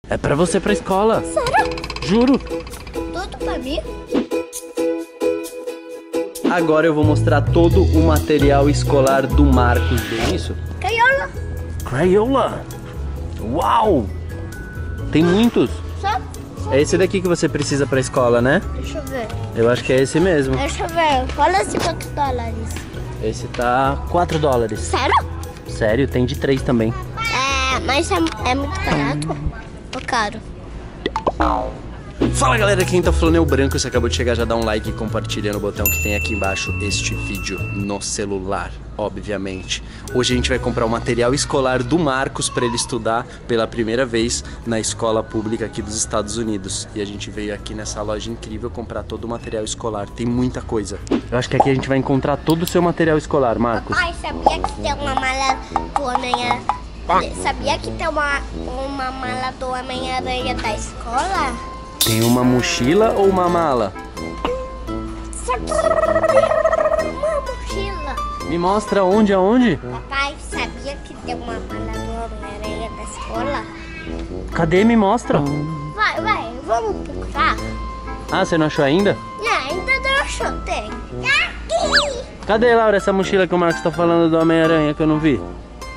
É pra você ir pra escola. Sério? Juro. Tudo pra mim? Agora eu vou mostrar todo o material escolar do Marcos. Bem isso? Crayola. Crayola. Uau! Tem muitos. Só? É esse daqui que você precisa pra escola, né? Deixa eu ver. Eu acho que é esse mesmo. Deixa eu ver. Olha esse quanto $4. Esse tá $4. Sério? Sério, tem de 3 também. É, mas é muito barato. Ou caro? Fala galera, quem tá falando é o Branco. Você acabou de chegar, já dá um like e compartilha no botão que tem aqui embaixo este vídeo no celular, obviamente. Hoje a gente vai comprar o material escolar do Marcos para ele estudar pela primeira vez na escola pública aqui dos Estados Unidos. E a gente veio aqui nessa loja incrível comprar todo o material escolar, tem muita coisa. Eu acho que aqui a gente vai encontrar todo o seu material escolar, Marcos. Ai, sabia que tem uma mala do Homem-Aranha? Sabia que tem uma mala do Homem-Aranha da escola? Tem uma mochila ou uma mala? Uma mochila. Me mostra onde, aonde? Papai, sabia que tem uma mala do Homem-Aranha da escola? Cadê? Me mostra. Vai, vamos procurar? Ah, você não achou ainda? Não, ainda não achou, tem. Tá aqui! Cadê, Laura, essa mochila que o Marcos tá falando do Homem-Aranha que eu não vi?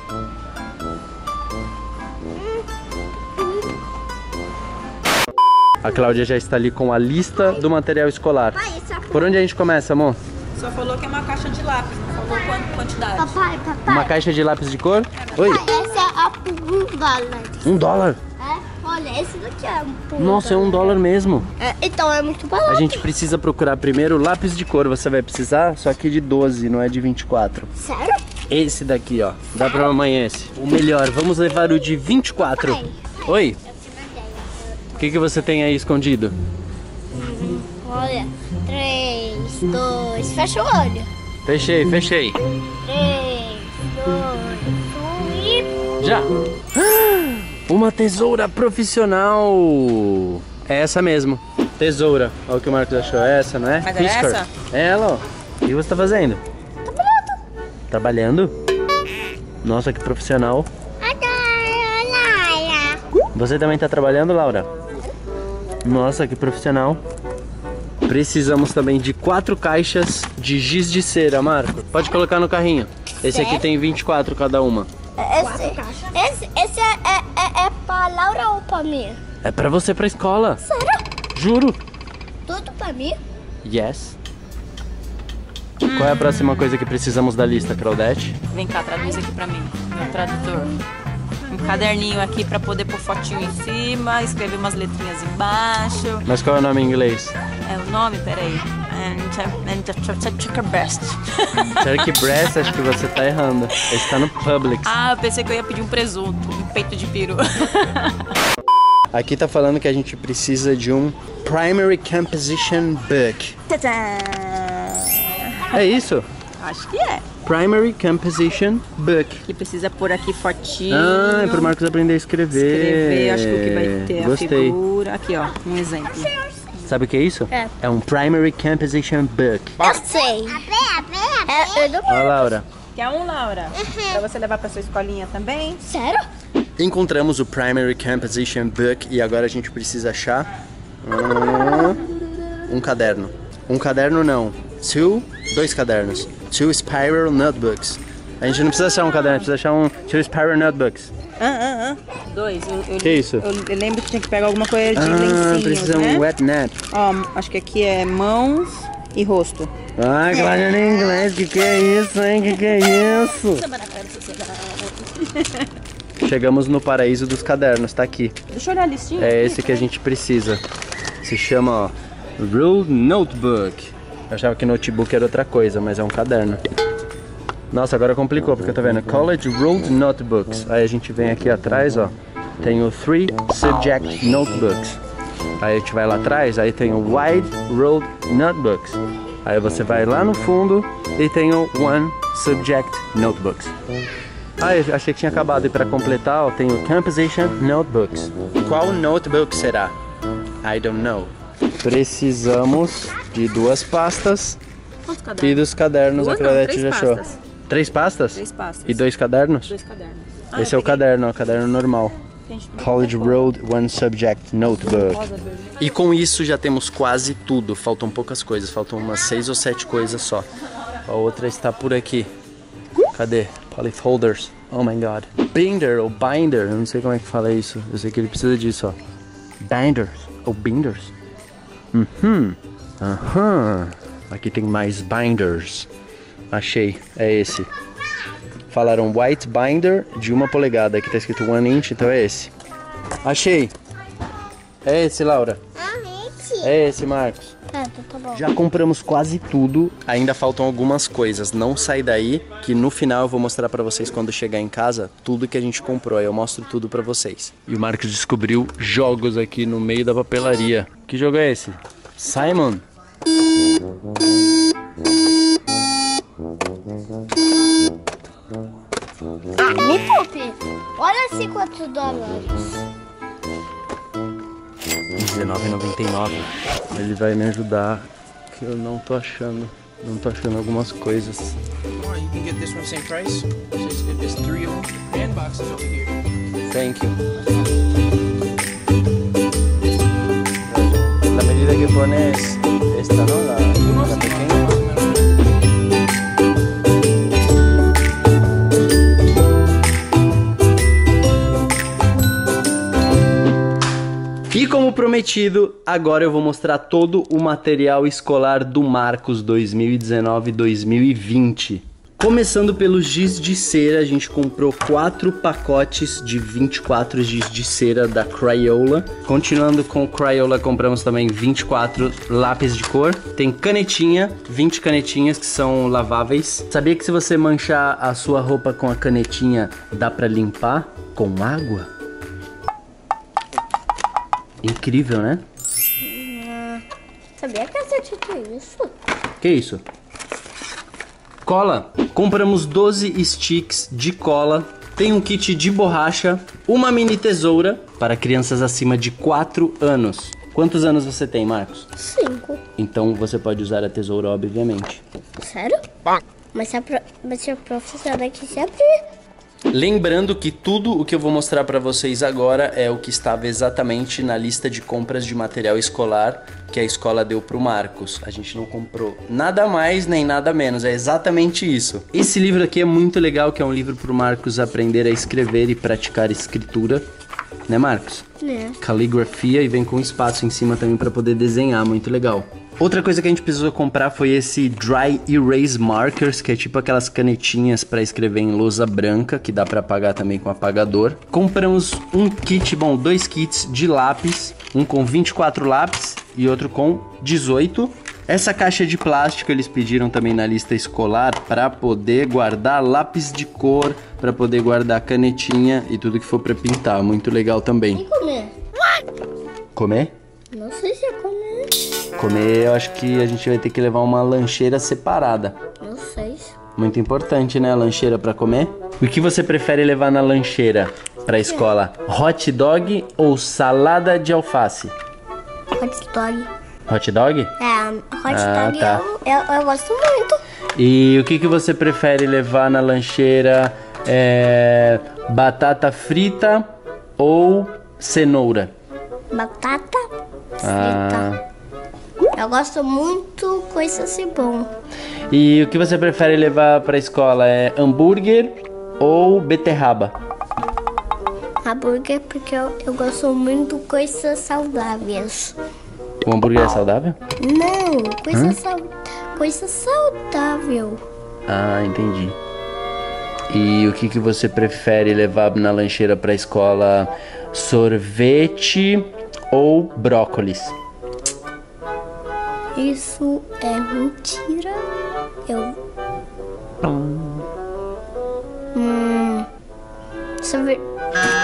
A Cláudia já está ali com a lista do material escolar. Pai, Por onde a gente começa, amor? Só falou que é uma caixa de lápis, não falou quantidade. Papai. Uma caixa de lápis de cor? Oi? Essa é a por $1. $1? É? Olha, esse daqui é por Nossa, é $1 mesmo. É, então é muito barato. A gente precisa procurar primeiro lápis de cor. Você vai precisar, só que de 12, não é de 24. Sério? Esse daqui, ó. Dá pra mamãe esse. O melhor, vamos levar o de 24. Pai. Oi? Eu tive uma ideia. O que você tem aí escondido? Olha, 3, 2, fecha o olho. Fechei. 3, 2, 1 e... Já! Uma tesoura profissional! É essa mesmo. Tesoura. Olha o que o Marcos achou. É essa, não é? Mas é Fiskar. essa? É ela, ó. O que você tá fazendo? Trabalhando? Nossa, que profissional. Você também tá trabalhando, Laura? Nossa, que profissional. Precisamos também de 4 caixas de giz de cera, Marco. Pode colocar no carrinho. Esse aqui tem 24 cada uma. Esse é pra Laura ou pra mim? É pra você ir pra escola. Sério? Juro. Tudo pra mim? Yes. Qual é a próxima coisa que precisamos da lista, Claudete? Vem cá, traduz aqui pra mim, meu tradutor. Um caderninho aqui pra poder pôr fotinho em cima, escrever umas letrinhas embaixo. Mas qual é o nome em inglês? É o nome? Peraí. Checker Breast. Turkey Breast, acho que você tá errando. Esse tá no Publix. Ah, eu pensei que eu ia pedir um presunto, um peito de peru. Aqui tá falando que a gente precisa de um Primary Composition Book. Tadã! É isso? Acho que é. Primary Composition Book. Que precisa pôr aqui fotinho. Ah, é pro Marcos aprender a escrever. Escrever, acho que o que vai ter Gostei. a figura. Aqui, ó, um exemplo. Sabe o que é isso? É um Primary Composition Book. Eu sei. Eu não... Ó, Laura. Quer um, Laura? Pra você levar pra sua escolinha também? Sério? Encontramos o Primary Composition Book e agora a gente precisa achar um caderno. Um caderno não. Dois cadernos. 2 Spiral Notebooks. A gente não precisa achar um caderno, precisa achar 2 Spiral Notebooks. 2. Que isso? Eu lembro que tinha que pegar alguma coisa de lencinhos, precisa né? um wet nap. Ó, acho que aqui é mãos e rosto. Ah, Cláudia em inglês, que é isso, hein? Que é isso? Chegamos no paraíso dos cadernos, tá aqui. Deixa eu olhar a listinha. É esse que a gente precisa. Se chama, ó, Ruled Notebook. Eu achava que notebook era outra coisa, mas é um caderno. Nossa, agora complicou, porque eu tô vendo College Ruled Notebooks. Aí a gente vem aqui atrás, ó. Tem o 3 Subject Notebooks. Aí a gente vai lá atrás, aí tem o Wide Ruled Notebooks. Aí você vai lá no fundo e tem o 1 Subject Notebooks. Ah, eu achei que tinha acabado. E para completar, ó, tem o Composition Notebooks. Qual notebook será? I don't know. Precisamos de 2 pastas Quantos e cadernos? dos cadernos. A Claudete já achou. Pastas. 3 pastas? 3 pastas. E 2 cadernos? 2 cadernos. Esse é o caderno, ó, caderno normal. Tem College Road One Subject Notebook. rosa, verde. E com isso já temos quase tudo. Faltam poucas coisas, faltam umas 6 ou 7 coisas só. A outra está por aqui. Cadê? Polyfolders. Oh my god. Binder ou binder, eu não sei como é que fala isso. Eu sei que ele precisa disso, ó. Binders ou binders. Aqui tem mais binders. Achei, é esse. Falaram white binder de 1 polegada. Aqui tá escrito 1 inch, então é esse. Achei. É esse, Laura. É esse, Marcos. Tá bom. Já compramos quase tudo, ainda faltam algumas coisas. Não sai daí, que no final eu vou mostrar pra vocês quando chegar em casa tudo que a gente comprou. Aí eu mostro tudo pra vocês. E o Marcos descobriu jogos aqui no meio da papelaria. Que jogo é esse? Simon? Me poupe. Olha assim quantos dólares. R$19,99. Ele vai me ajudar, que eu não tô achando. Não tô achando algumas coisas. Or you can get this one same price. There's 3 of them and boxes over here. Thank you. La medida que pones esta, ¿no? La pequeña. E como prometido, agora eu vou mostrar todo o material escolar do Marcos 2019-2020. Começando pelo giz de cera, a gente comprou 4 pacotes de 24 giz de cera da Crayola. Continuando com Crayola, compramos também 24 lápis de cor. Tem canetinha, 20 canetinhas que são laváveis. Sabia que se você manchar a sua roupa com a canetinha, dá pra limpar com água? Incrível, né? Sabia que você tinha isso? Que isso? Cola. Compramos 12 sticks de cola. Tem um kit de borracha. Uma mini tesoura para crianças acima de 4 anos. Quantos anos você tem, Marcos? 5. Então você pode usar a tesoura, obviamente. Sério? Mas se a professora aqui sempre... Lembrando que tudo o que eu vou mostrar para vocês agora é o que estava exatamente na lista de compras de material escolar que a escola deu pro Marcos. A gente não comprou nada mais nem nada menos, é exatamente isso. Esse livro aqui é muito legal, que é um livro pro Marcos aprender a escrever e praticar escritura. Né, Marcos? É. Caligrafia, e vem com espaço em cima também para poder desenhar, muito legal. Outra coisa que a gente precisou comprar foi esse Dry Erase Markers, que é tipo aquelas canetinhas para escrever em lousa branca, que dá para apagar também com apagador. Compramos um kit, bom, 2 kits de lápis, um com 24 lápis e outro com 18. Essa caixa de plástico eles pediram também na lista escolar para poder guardar lápis de cor, para poder guardar canetinha e tudo que for para pintar, muito legal também. E comer? Comer? Não sei se é comer. Comer, eu acho que a gente vai ter que levar uma lancheira separada. Não sei. Muito importante, né, a lancheira para comer? O que você prefere levar na lancheira para a escola? Hot dog ou salada de alface? Hot dog. Hot dog? É, hot dog tá. eu gosto muito. E o que você prefere levar na lancheira? Batata frita ou cenoura? Batata frita. Eu gosto muito coisa assim bom. E o que você prefere levar para a escola? É hambúrguer ou beterraba? Hambúrguer, porque eu gosto muito de coisas saudáveis. O hambúrguer é saudável? Não, coisa saudável. Ah, entendi. E o que você prefere levar na lancheira para a escola? Sorvete ou brócolis? Isso é mentira. Sorvete.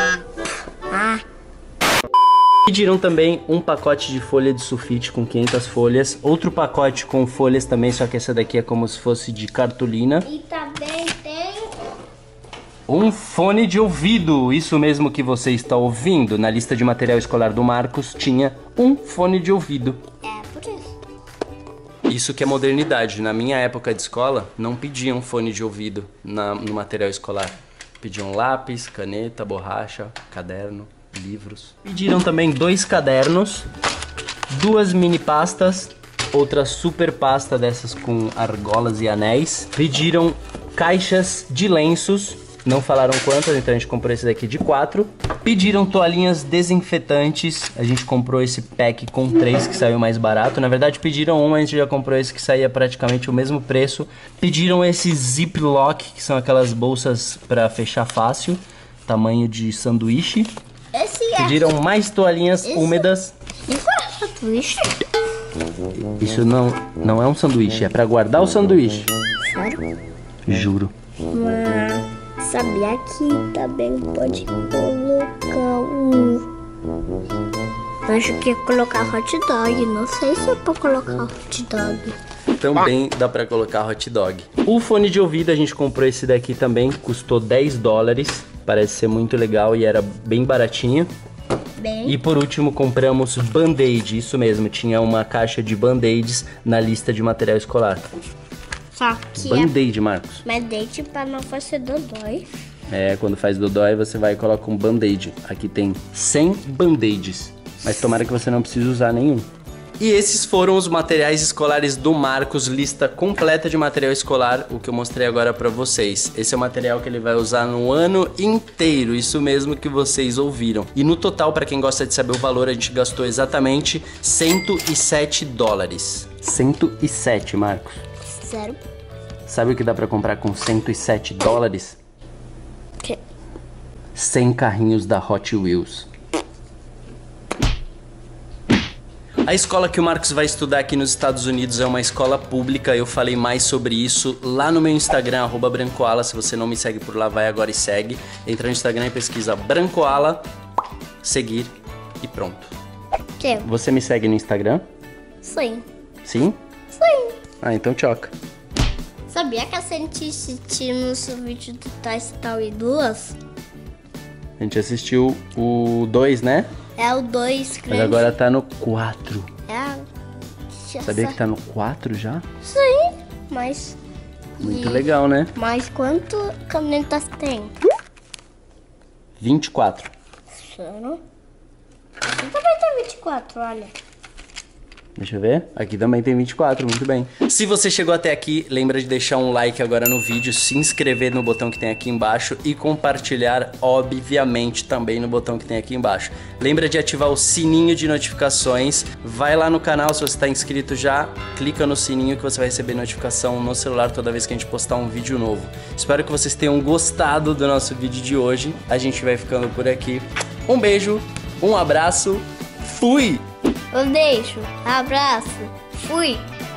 Pediram também um pacote de folha de sulfite com 500 folhas, outro pacote com folhas também, só que essa daqui é como se fosse de cartolina. E também tem um fone de ouvido, isso mesmo que você está ouvindo. Na lista de material escolar do Marcos tinha um fone de ouvido. É, por isso. Isso que é modernidade. Na minha época de escola, não pediam fone de ouvido no material escolar. Pediam lápis, caneta, borracha, caderno. livros. Pediram também 2 cadernos, 2 mini pastas, outra super pasta dessas com argolas e anéis. Pediram caixas de lenços, não falaram quantas, então a gente comprou esse daqui de 4. Pediram toalhinhas desinfetantes, a gente comprou esse pack com 3 que saiu mais barato. Na verdade pediram um, a gente já comprou esse que saía praticamente o mesmo preço. Pediram esse Ziploc, que são aquelas bolsas para fechar fácil, tamanho de sanduíche. Pediram mais toalhinhas úmidas. Isso é sanduíche? Isso não é um sanduíche, é para guardar o sanduíche. Sério? Juro. Mas sabia que também pode colocar um... Acho que é colocar hot dog. Não sei se é pra colocar hot dog. Também dá pra colocar hot dog. O fone de ouvido a gente comprou esse daqui também, custou $10. Parece ser muito legal e era bem baratinho. Bem... E por último compramos Band-Aid, isso mesmo, tinha uma caixa de Band-Aids na lista de material escolar. Só que Band-Aid, Marcos. Band-Aid pra não fazer dodói. É, quando faz dodói você vai e coloca um Band-Aid. Aqui tem 100 Band-Aids, mas tomara que você não precise usar nenhum. E esses foram os materiais escolares do Marcos, lista completa de material escolar, o que eu mostrei agora pra vocês. Esse é o material que ele vai usar no ano inteiro, isso mesmo que vocês ouviram. E no total, pra quem gosta de saber o valor, a gente gastou exatamente $107. 107, Marcos. Sério? Sabe o que dá pra comprar com $107? Que? 100 carrinhos da Hot Wheels. A escola que o Marcos vai estudar aqui nos Estados Unidos é uma escola pública. Eu falei mais sobre isso lá no meu Instagram, @brancoala. Se você não me segue por lá, vai agora e segue. Entra no Instagram e pesquisa Brancoala, seguir e pronto. Que? Você me segue no Instagram? Sim. Sim? Sim. Ah, então tchoca. Sabia que a gente assistiu no vídeo do Toy Story 2? A gente assistiu o 2, né? É o 2, Mas agora tá no 4. É. Sabia que tá no 4 já? Sim, mas... Muito legal, né? Mas quanto canetas tem? 24. Sério? Aqui também tem 24, olha. Deixa eu ver. Aqui também tem 24, muito bem. Se você chegou até aqui, lembra de deixar um like agora no vídeo, se inscrever no botão que tem aqui embaixo e compartilhar, obviamente, também no botão que tem aqui embaixo. Lembra de ativar o sininho de notificações. Vai lá no canal, se você está inscrito já, clica no sininho que você vai receber notificação no celular toda vez que a gente postar um vídeo novo. Espero que vocês tenham gostado do nosso vídeo de hoje. A gente vai ficando por aqui. Um beijo, um abraço, fui! Eu deixo. Abraço. Fui.